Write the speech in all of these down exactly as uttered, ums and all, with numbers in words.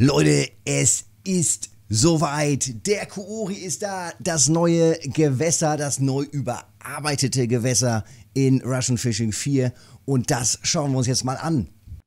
Leute, es ist soweit. Der Koori ist da. Das neue Gewässer, das neu überarbeitete Gewässer in Russian Fishing vier. Und das schauen wir uns jetzt mal an.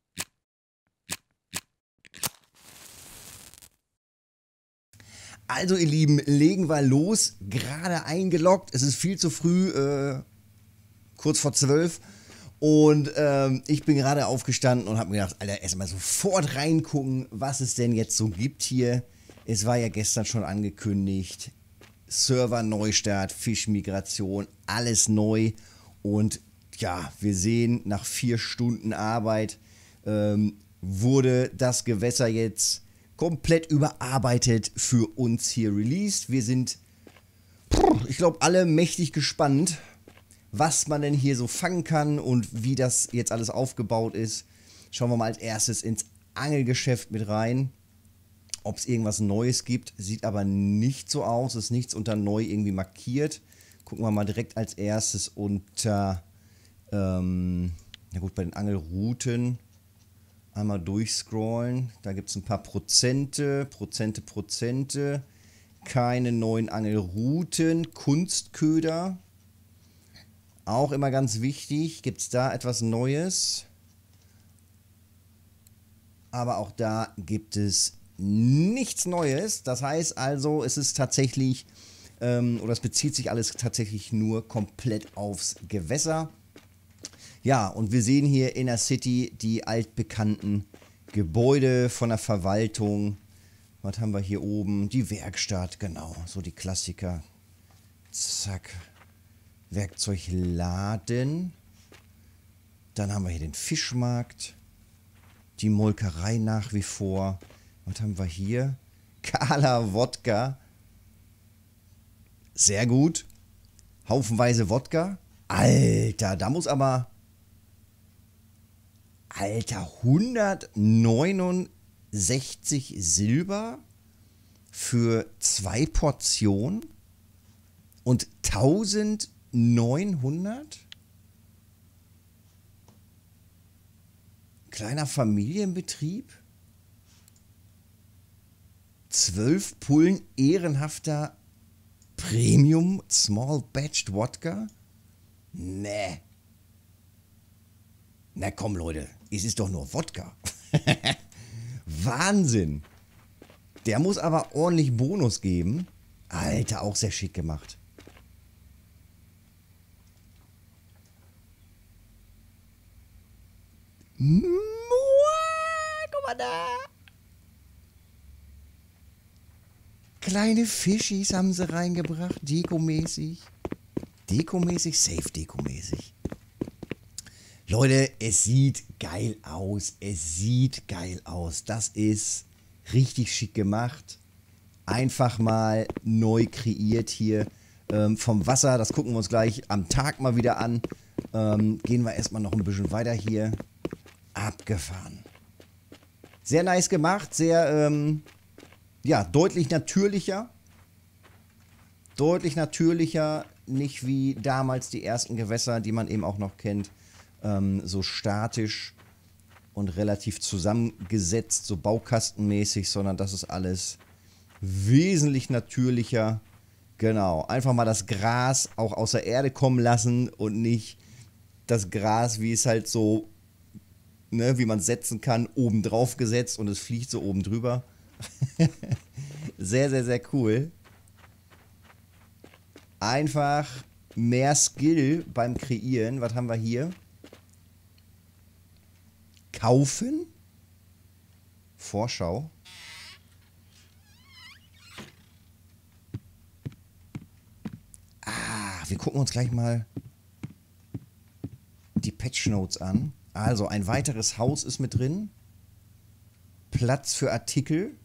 Also ihr Lieben, legen wir los. Gerade eingeloggt. Es ist viel zu früh, äh, kurz vor zwölf. Und ähm, ich bin gerade aufgestanden und habe mir gedacht, Alter, erstmal sofort reingucken, was es denn jetzt so gibt hier. Es war ja gestern schon angekündigt. Server-Neustart, Fischmigration, alles neu. Und ja, wir sehen, nach vier Stunden Arbeit ähm, wurde das Gewässer jetzt komplett überarbeitet für uns hier released. Wir sind, ich glaube, alle mächtig gespannt, was man denn hier so fangen kann und wie das jetzt alles aufgebaut ist. Schauen wir mal als erstes ins Angelgeschäft mit rein, ob es irgendwas Neues gibt. Sieht aber nicht so aus, ist nichts unter neu irgendwie markiert. Gucken wir mal direkt als erstes unter, ähm, na gut, bei den Angelrouten einmal durchscrollen. Da gibt es ein paar Prozente, Prozente, Prozente. Keine neuen Angelrouten, Kunstköder. Auch immer ganz wichtig, gibt es da etwas Neues? Aber auch da gibt es nichts Neues. Das heißt also, es ist tatsächlich, ähm, oder es bezieht sich alles tatsächlich nur komplett aufs Gewässer. Ja, und wir sehen hier in der City die altbekannten Gebäude von der Verwaltung. Was haben wir hier oben? Die Werkstatt, genau, so die Klassiker. Zack. Werkzeugladen. Dann haben wir hier den Fischmarkt. Die Molkerei nach wie vor. Was haben wir hier? Kala Wodka. Sehr gut. Haufenweise Wodka. Alter, da muss aber... Alter, hundertneunundsechzig Silber für zwei Portionen und eintausendneunhundert? Kleiner Familienbetrieb? zwölf Pullen ehrenhafter Premium Small Batched Wodka? Nee. Na komm Leute, es ist doch nur Wodka. Wahnsinn. Der muss aber ordentlich Bonus geben. Alter, auch sehr schick gemacht. Mua, guck mal da. Kleine Fischis haben sie reingebracht, dekomäßig. Dekomäßig, safe dekomäßig. Leute, es sieht geil aus. Es sieht geil aus. Das ist richtig schick gemacht. Einfach mal neu kreiert hier. Ähm, vom Wasser, das gucken wir uns gleich am Tag mal wieder an. Ähm, gehen wir erstmal noch ein bisschen weiter hier. Abgefahren. Sehr nice gemacht. Sehr, ähm, ja, deutlich natürlicher. Deutlich natürlicher. Nicht wie damals die ersten Gewässer, die man eben auch noch kennt. So statisch und relativ zusammengesetzt, so baukastenmäßig, sondern das ist alles wesentlich natürlicher. Genau, einfach mal das Gras auch aus der Erde kommen lassen und nicht das Gras, wie es halt so, ne, wie man es setzen kann, oben drauf gesetzt und es fliegt so oben drüber. Sehr, sehr, sehr cool. Einfach mehr Skill beim Kreieren. Was haben wir hier? Kaufen. Vorschau. Ah, wir gucken uns gleich mal die Patch Notes an. Also, ein weiteres Haus ist mit drin. Platz für Artikel.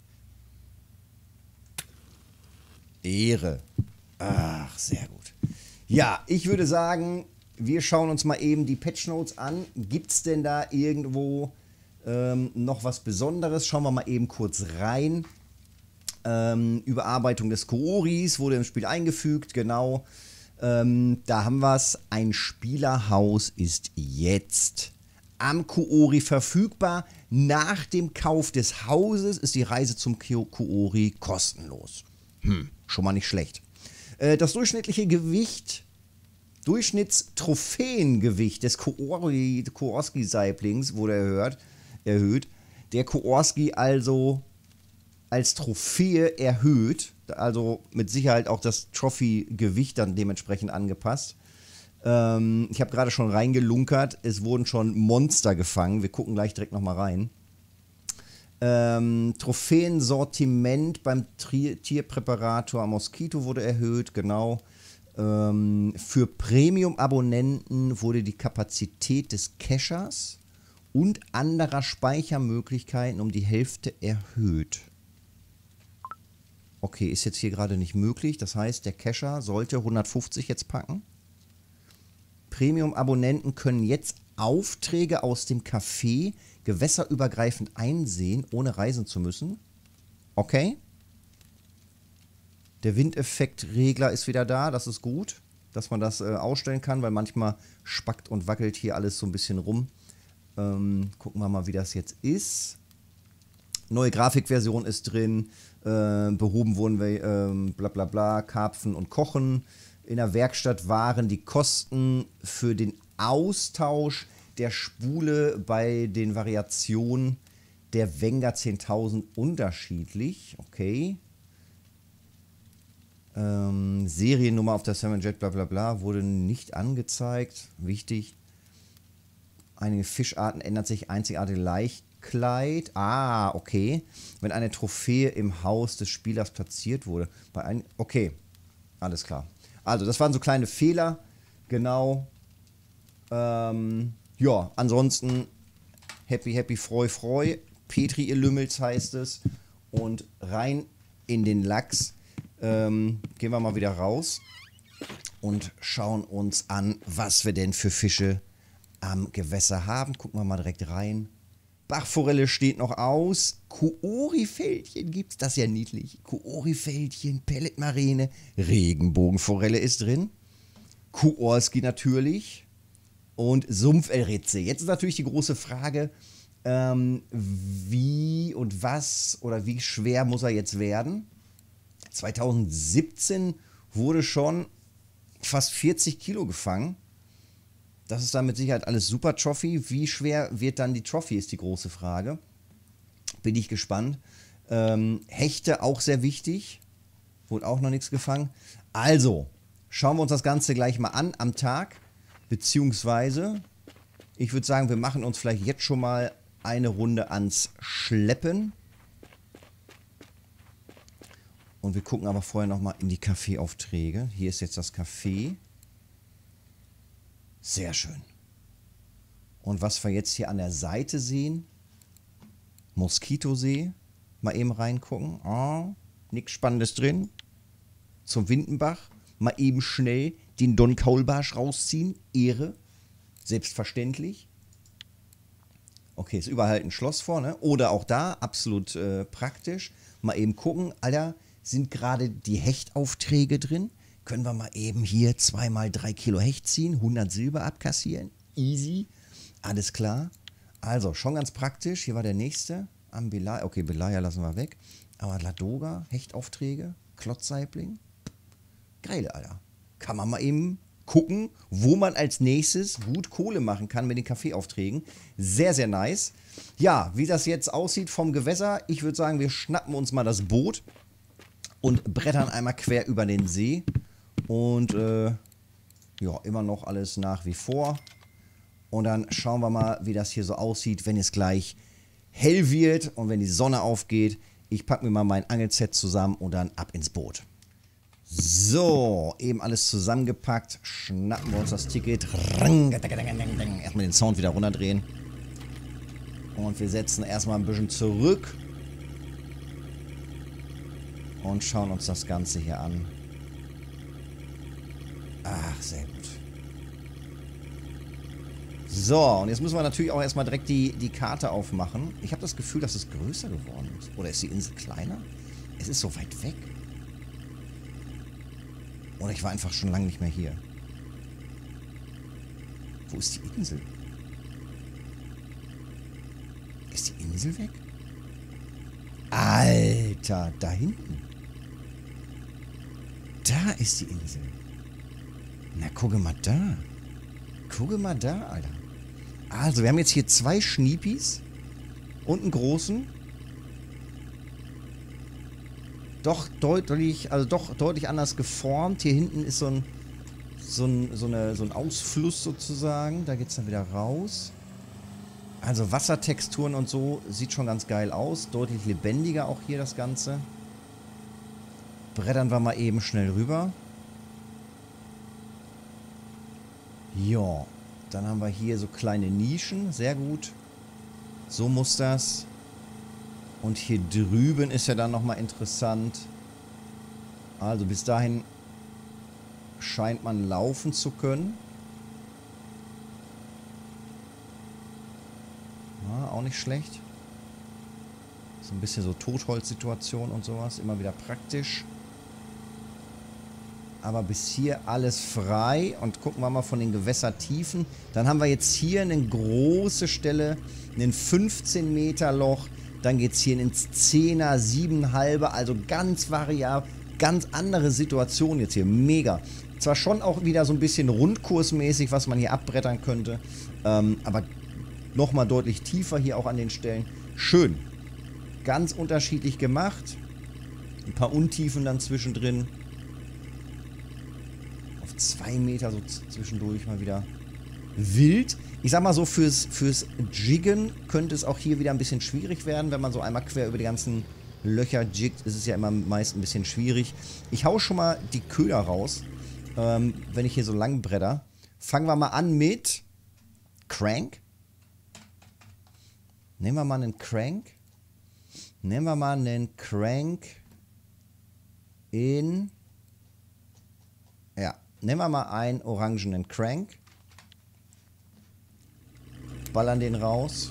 Ehre. Ach, sehr gut. Ja, ich würde sagen... Wir schauen uns mal eben die Patch Notes an. Gibt es denn da irgendwo ähm, noch was Besonderes? Schauen wir mal eben kurz rein. Ähm, Überarbeitung des Kooris wurde im Spiel eingefügt, genau. Ähm, da haben wir es. Ein Spielerhaus ist jetzt am Kuori verfügbar. Nach dem Kauf des Hauses ist die Reise zum Kuori kostenlos. Hm, schon mal nicht schlecht. Äh, das durchschnittliche Gewicht, Durchschnittstrophäengewicht des Kuori, Koorski-Saiblings wurde erhöht, erhöht. Der Koorski also als Trophäe erhöht, also mit Sicherheit auch das Trophy-Gewicht dann dementsprechend angepasst. Ähm, ich habe gerade schon reingelunkert, es wurden schon Monster gefangen, wir gucken gleich direkt nochmal rein. Ähm, Trophäensortiment beim Tri- Tierpräparator Moskito wurde erhöht, genau. Ähm, für Premium-Abonnenten wurde die Kapazität des Cachers und anderer Speichermöglichkeiten um die Hälfte erhöht. Okay, ist jetzt hier gerade nicht möglich. Das heißt, der Cacher sollte hundertfünfzig jetzt packen. Premium-Abonnenten können jetzt Aufträge aus dem Café gewässerübergreifend einsehen, ohne reisen zu müssen. Okay. Der Windeffektregler ist wieder da. Das ist gut, dass man das äh, ausstellen kann, weil manchmal spackt und wackelt hier alles so ein bisschen rum. Ähm, gucken wir mal, wie das jetzt ist. Neue Grafikversion ist drin. Äh, behoben wurden wir, äh, bla bla bla, Karpfen und Kochen. In der Werkstatt waren die Kosten für den Austausch der Spule bei den Variationen der Wenger zehntausend unterschiedlich. Okay. Ähm, Seriennummer auf der Salmonjet, bla bla bla, wurde nicht angezeigt. Wichtig. Einige Fischarten ändert sich einzigartige Leichtkleid. Ah, okay. Wenn eine Trophäe im Haus des Spielers platziert wurde. Bei ein okay, alles klar. Also, das waren so kleine Fehler. Genau. Ähm, ja, ansonsten happy, happy, freu, freu. Petri, ihr Lümmels heißt es. Und rein in den Lachs. Ähm, gehen wir mal wieder raus und schauen uns an, was wir denn für Fische am Gewässer haben. Gucken wir mal direkt rein. Bachforelle steht noch aus. Kuori-Fältchen gibt's. Das ist ja niedlich. Kuori-Fältchen, Pelletmarine, Regenbogenforelle ist drin. Kuorski natürlich. Und Sumpfelritze. Jetzt ist natürlich die große Frage, ähm, wie und was oder wie schwer muss er jetzt werden? zweitausendsiebzehn wurde schon fast vierzig Kilo gefangen. Das ist dann mit Sicherheit alles super Trophy. Wie schwer wird dann die Trophy, ist die große Frage. Bin ich gespannt. Ähm, Hechte auch sehr wichtig. Wurde auch noch nichts gefangen. Also, schauen wir uns das Ganze gleich mal an am Tag. Beziehungsweise, ich würde sagen, wir machen uns vielleicht jetzt schon mal eine Runde ans Schleppen. Und wir gucken aber vorher nochmal in die Kaffeeaufträge. Hier ist jetzt das Café. Sehr schön. Und was wir jetzt hier an der Seite sehen, Moskitosee, mal eben reingucken. Oh, nichts Spannendes drin. Zum Windenbach, mal eben schnell den Don Kaulbarsch rausziehen. Ehre, selbstverständlich. Okay, ist überall halt ein Schloss vorne. Oder auch da, absolut äh, praktisch. Mal eben gucken, Alter, sind gerade die Hechtaufträge drin? Können wir mal eben hier zweimal drei Kilo Hecht ziehen, hundert Silber abkassieren? Easy, alles klar. Also, schon ganz praktisch. Hier war der nächste. Am Belaya. Okay, Belaya lassen wir weg. Aber Ladoga, Hechtaufträge, Klotzsaibling. Geil, Alter. Kann man mal eben gucken, wo man als nächstes gut Kohle machen kann mit den Kaffeeaufträgen. Sehr, sehr nice. Ja, wie das jetzt aussieht vom Gewässer. Ich würde sagen, wir schnappen uns mal das Boot und brettern einmal quer über den See. Und äh, ja, immer noch alles nach wie vor. Und dann schauen wir mal, wie das hier so aussieht, wenn es gleich hell wird und wenn die Sonne aufgeht. Ich packe mir mal mein Angelset zusammen und dann ab ins Boot. So, eben alles zusammengepackt. Schnappen wir uns das Ticket. Erstmal den Sound wieder runterdrehen. Und wir setzen erstmal ein bisschen zurück. Und schauen uns das Ganze hier an. Ach, sehr gut. So, und jetzt müssen wir natürlich auch erstmal direkt die, die Karte aufmachen. Ich habe das Gefühl, dass es größer geworden ist. Oder ist die Insel kleiner? Es ist so weit weg. Oder ich war einfach schon lange nicht mehr hier. Wo ist die Insel? Ist die Insel weg? Alter, da hinten. Da ist die Insel. Na, gucke mal da. Gucke mal da, Alter. Also, wir haben jetzt hier zwei Schniepis und einen großen. Doch deutlich, also doch deutlich anders geformt. Hier hinten ist so ein, so ein, so eine, so ein Ausfluss sozusagen. Da geht es dann wieder raus. Also Wassertexturen und so sieht schon ganz geil aus. Deutlich lebendiger auch hier das Ganze. Brettern wir mal eben schnell rüber. Ja, dann haben wir hier so kleine Nischen. Sehr gut. So muss das. Und hier drüben ist ja dann nochmal interessant. Also bis dahin scheint man laufen zu können. Ja, auch nicht schlecht. So ein bisschen so Totholzsituation und sowas. Immer wieder praktisch. Aber bis hier alles frei. Und gucken wir mal von den Gewässertiefen. Dann haben wir jetzt hier eine große Stelle. Ein fünfzehn Meter Loch. Dann geht es hier ins Zehner, siebeneinhalber, also ganz variabel, ganz andere Situation jetzt hier, mega. Zwar schon auch wieder so ein bisschen rundkursmäßig, was man hier abbrettern könnte, ähm, aber nochmal deutlich tiefer hier auch an den Stellen. Schön. Ganz unterschiedlich gemacht. Ein paar Untiefen dann zwischendrin. Auf zwei Meter so zwischendurch mal wieder wild. Ich sag mal so, fürs, fürs Jiggen könnte es auch hier wieder ein bisschen schwierig werden. Wenn man so einmal quer über die ganzen Löcher jiggt, ist es ja immer meist ein bisschen schwierig. Ich hau schon mal die Köder raus, ähm, wenn ich hier so lang bretter. Fangen wir mal an mit Crank. Nehmen wir mal einen Crank. Nehmen wir mal einen Crank in... Ja, nehmen wir mal einen orangenen Crank. Ballern den raus.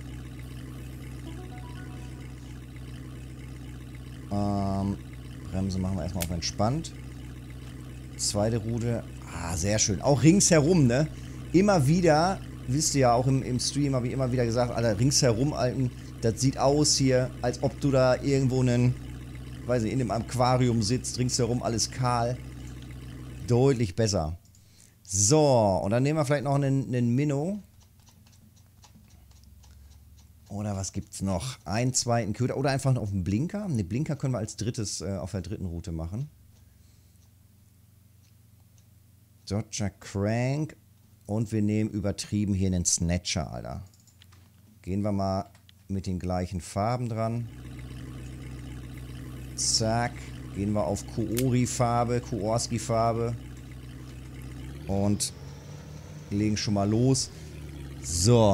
Ähm, Bremse machen wir erstmal auf entspannt. Zweite Rute. Ah, sehr schön. Auch ringsherum, ne? Immer wieder, wisst ihr ja auch im, im Stream, habe ich immer wieder gesagt, Alter, ringsherum, Alten, das sieht aus hier, als ob du da irgendwo einen, weiß nicht, in dem Aquarium sitzt, ringsherum alles kahl. Deutlich besser. So, und dann nehmen wir vielleicht noch einen, einen Minnow. Oder was gibt's noch? Einen zweiten Köder. Oder einfach noch auf den Blinker. Ne, Blinker können wir als drittes äh, auf der dritten Route machen. Dodger Crank. Und wir nehmen übertrieben hier einen Snatcher, Alter. Gehen wir mal mit den gleichen Farben dran. Zack. Gehen wir auf Kuori-Farbe, Kuorski-Farbe. Und legen schon mal los. So.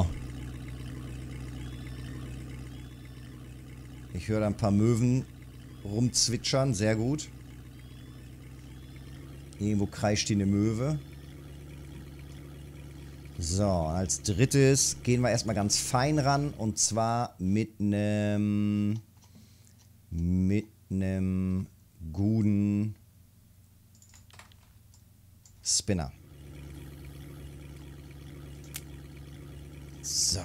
Ich höre da ein paar Möwen rumzwitschern. Sehr gut. Irgendwo kreischt hier eine Möwe. So, als drittes gehen wir erstmal ganz fein ran. Und zwar mit einem... Mit einem guten Spinner. So.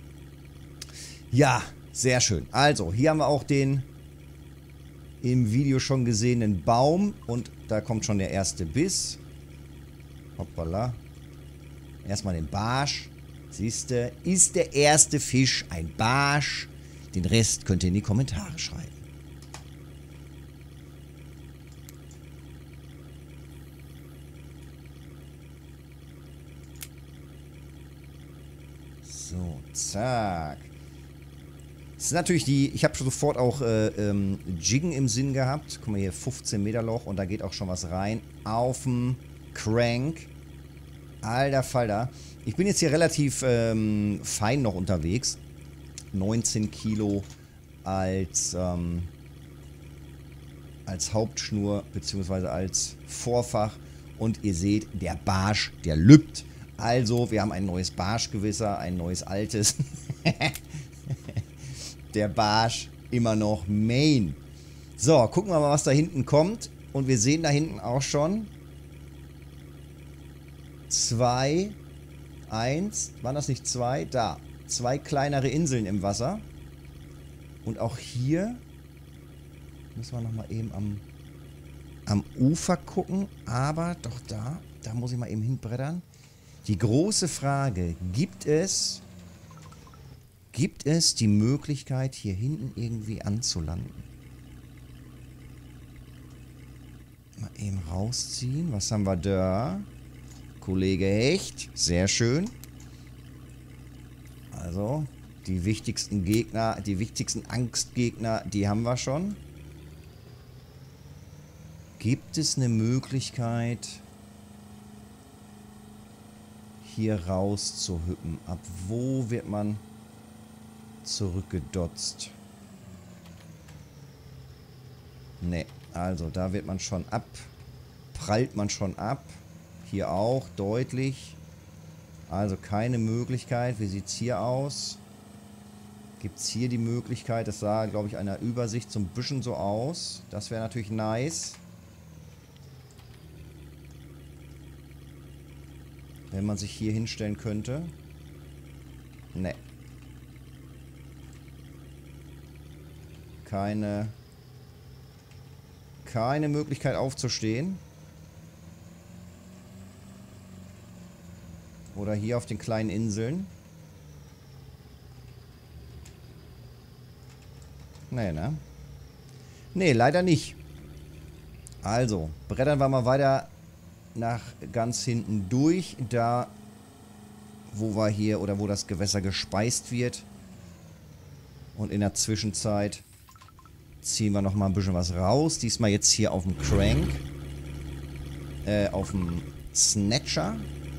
Ja, sehr schön. Also, hier haben wir auch den im Video schon gesehenen Baum. Und da kommt schon der erste Biss. Hoppala. Erstmal den Barsch. Siehste, ist der erste Fisch ein Barsch? Den Rest könnt ihr in die Kommentare schreiben. So, zack. Das ist natürlich die, ich habe sofort auch äh, ähm, Jiggen im Sinn gehabt. Guck mal hier, fünfzehn Meter Loch und da geht auch schon was rein. Auf dem Crank. Alter Falter. Ich bin jetzt hier relativ ähm, fein noch unterwegs. neunzehn Kilo als, ähm, als Hauptschnur bzw. als Vorfach. Und ihr seht, der Barsch, der lübt. Also, wir haben ein neues Barschgewässer, ein neues altes. Der Barsch immer noch Main. So, gucken wir mal, was da hinten kommt. Und wir sehen da hinten auch schon zwei, eins, waren das nicht zwei? Da, zwei kleinere Inseln im Wasser. Und auch hier müssen wir nochmal eben am, am Ufer gucken. Aber doch da, da muss ich mal eben hinbrettern. Die große Frage, gibt es, gibt es die Möglichkeit, hier hinten irgendwie anzulanden? Mal eben rausziehen. Was haben wir da? Kollege Hecht. Sehr schön. Also, die wichtigsten Gegner, die wichtigsten Angstgegner, die haben wir schon. Gibt es eine Möglichkeit, hier raus zu hüppen? Ab wo wird man zurückgedotzt? Ne, also da wird man schon ab, prallt man schon ab. Hier auch deutlich. Also keine Möglichkeit. Wie sieht es hier aus? Gibt es hier die Möglichkeit? Das sah, glaube ich, einer Übersicht so ein bisschen so aus. Das wäre natürlich nice. Wenn man sich hier hinstellen könnte. Ne. Keine... Keine Möglichkeit aufzustehen. Oder hier auf den kleinen Inseln. Nee, ne? Nee, leider nicht. Also, brettern wir mal weiter nach ganz hinten durch. Da, wo wir hier, oder wo das Gewässer gespeist wird. Und in der Zwischenzeit ziehen wir noch mal ein bisschen was raus. Diesmal jetzt hier auf dem Crank. Äh, auf dem Snatcher.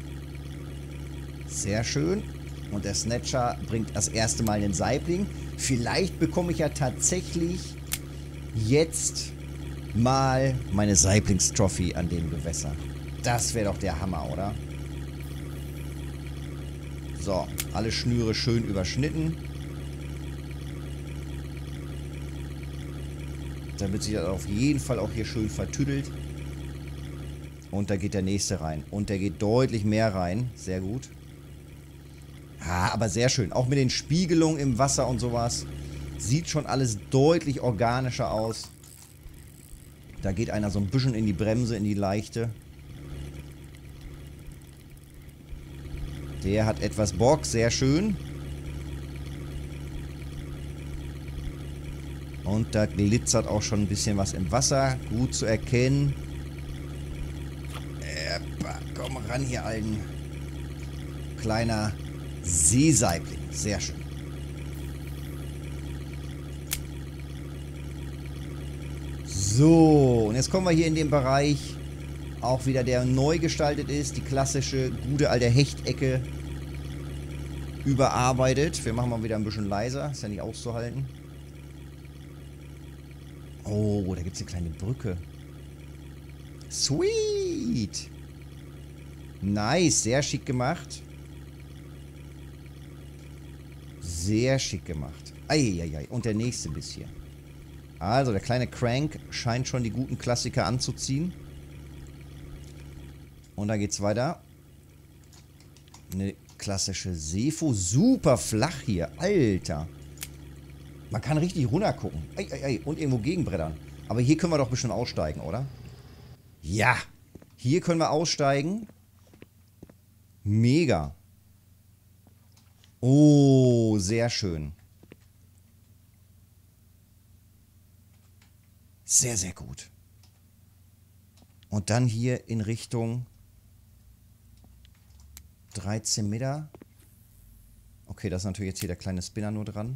Sehr schön. Und der Snatcher bringt das erste Mal einen Saibling. Vielleicht bekomme ich ja tatsächlich jetzt mal meine Saiblings-Trophy an dem Gewässer. Das wäre doch der Hammer, oder? So, alle Schnüre schön überschnitten. Damit sich das auf jeden Fall auch hier schön vertüdelt. Und da geht der nächste rein. Und der geht deutlich mehr rein. Sehr gut. Ah, aber sehr schön. Auch mit den Spiegelungen im Wasser und sowas. Sieht schon alles deutlich organischer aus. Da geht einer so ein bisschen in die Bremse, in die leichte. Der hat etwas Bock. Sehr schön. Und da glitzert auch schon ein bisschen was im Wasser. Gut zu erkennen. Epa, komm ran hier, alten. Kleiner Seesaibling. Sehr schön. So, und jetzt kommen wir hier in den Bereich, auch wieder der neu gestaltet ist. Die klassische, gute alte Hechtecke überarbeitet. Wir machen mal wieder ein bisschen leiser. Ist ja nicht auszuhalten. Oh, da gibt es eine kleine Brücke. Sweet. Nice, sehr schick gemacht. Sehr schick gemacht. Eieiei, und der nächste bis hier. Also, der kleine Crank scheint schon die guten Klassiker anzuziehen. Und da geht's weiter. Eine klassische Sefo. Super flach hier. Alter. Man kann richtig runter gucken. Ei, ei, ei. Und irgendwo gegenbrettern. Aber hier können wir doch bestimmt aussteigen, oder? Ja. Hier können wir aussteigen. Mega. Oh, sehr schön. Sehr, sehr gut. Und dann hier in Richtung dreizehn Meter. Okay, das ist natürlich jetzt hier der kleine Spinner nur dran.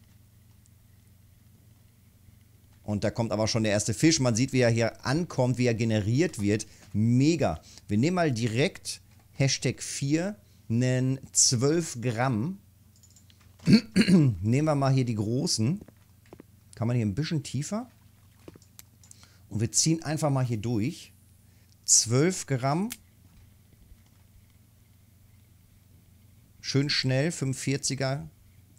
Und da kommt aber schon der erste Fisch. Man sieht, wie er hier ankommt, wie er generiert wird. Mega. Wir nehmen mal direkt Hashtag vier, einen zwölf Gramm. Nehmen wir mal hier die großen. Kann man hier ein bisschen tiefer. Und wir ziehen einfach mal hier durch. zwölf Gramm. Schön schnell, fünfundvierziger.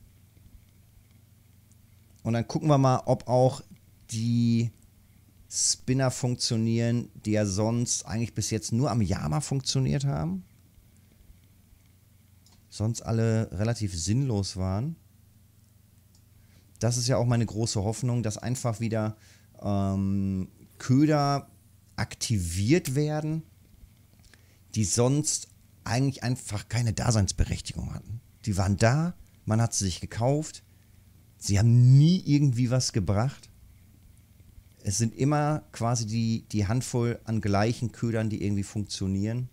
Und dann gucken wir mal, ob auch die Spinner funktionieren, die ja sonst eigentlich bis jetzt nur am Yama funktioniert haben. sonst alle relativ sinnlos waren. Das ist ja auch meine große Hoffnung, dass einfach wieder ähm, Köder aktiviert werden, die sonst eigentlich einfach keine Daseinsberechtigung hatten. Die waren da, man hat sie sich gekauft, sie haben nie irgendwie was gebracht. Es sind immer quasi die, die Handvoll an gleichen Ködern, die irgendwie funktionieren.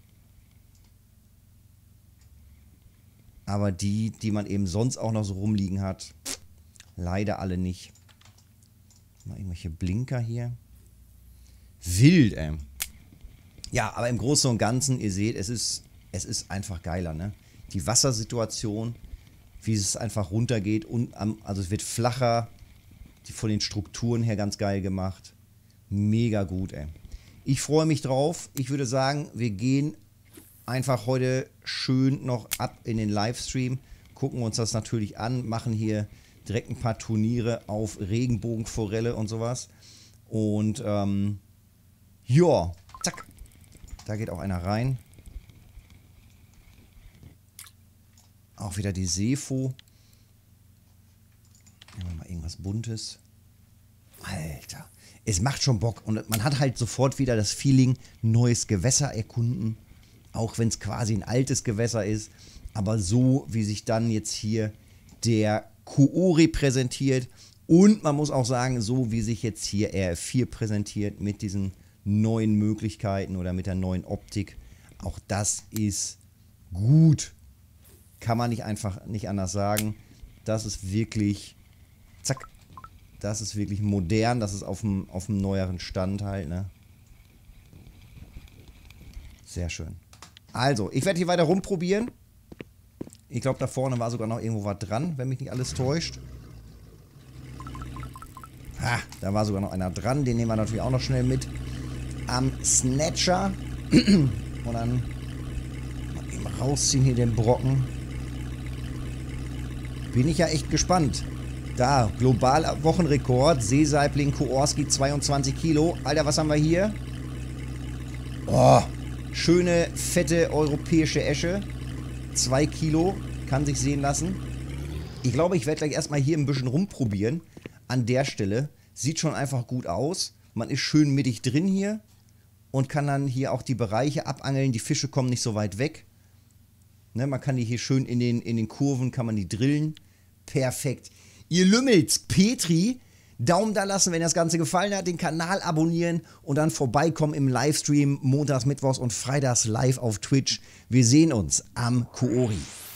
Aber die, die man eben sonst auch noch so rumliegen hat, leider alle nicht. Mal irgendwelche Blinker hier. Wild, ey. Ja, aber im Großen und Ganzen, ihr seht, es ist, es ist einfach geiler, ne? Die Wassersituation, wie es einfach runtergeht, und am, also es wird flacher, die von den Strukturen her ganz geil gemacht. Mega gut, ey. Ich freue mich drauf. Ich würde sagen, wir gehen einfach heute schön noch ab in den Livestream, gucken uns das natürlich an, machen hier direkt ein paar Turniere auf Regenbogenforelle und sowas. Und ähm, ja, zack. Da geht auch einer rein. Auch wieder die Seefo. Nehmen wir mal irgendwas Buntes. Alter, es macht schon Bock. Und man hat halt sofort wieder das Feeling, neues Gewässer erkunden. Auch wenn es quasi ein altes Gewässer ist. Aber so, wie sich dann jetzt hier der Koori präsentiert. Und man muss auch sagen, so wie sich jetzt hier R F vier präsentiert mit diesen neuen Möglichkeiten oder mit der neuen Optik. Auch das ist gut. Kann man nicht einfach nicht anders sagen. Das ist wirklich, zack, das ist wirklich modern. Das ist auf dem, auf dem neueren Stand halt, ne? Sehr schön. Also, ich werde hier weiter rumprobieren. Ich glaube, da vorne war sogar noch irgendwo was dran, wenn mich nicht alles täuscht. Ha, da war sogar noch einer dran. Den nehmen wir natürlich auch noch schnell mit. Am Snatcher. Und dann mal eben rausziehen hier den Brocken. Bin ich ja echt gespannt. Da, global Wochenrekord. Seesaibling Koorski, zweiundzwanzig Kilo. Alter, was haben wir hier? Oh, schöne, fette europäische Esche. zwei Kilo. Kann sich sehen lassen. Ich glaube, ich werde gleich erstmal hier ein bisschen rumprobieren. An der Stelle. Sieht schon einfach gut aus. Man ist schön mittig drin hier. Und kann dann hier auch die Bereiche abangeln. Die Fische kommen nicht so weit weg. Ne, man kann die hier schön in den, in den Kurven, kann man die drillen. Perfekt. Ihr Lümmels, Petri, Daumen da lassen, wenn das Ganze gefallen hat. Den Kanal abonnieren und dann vorbeikommen im Livestream. Montags, Mittwochs und Freitags live auf Twitch. Wir sehen uns am Koori.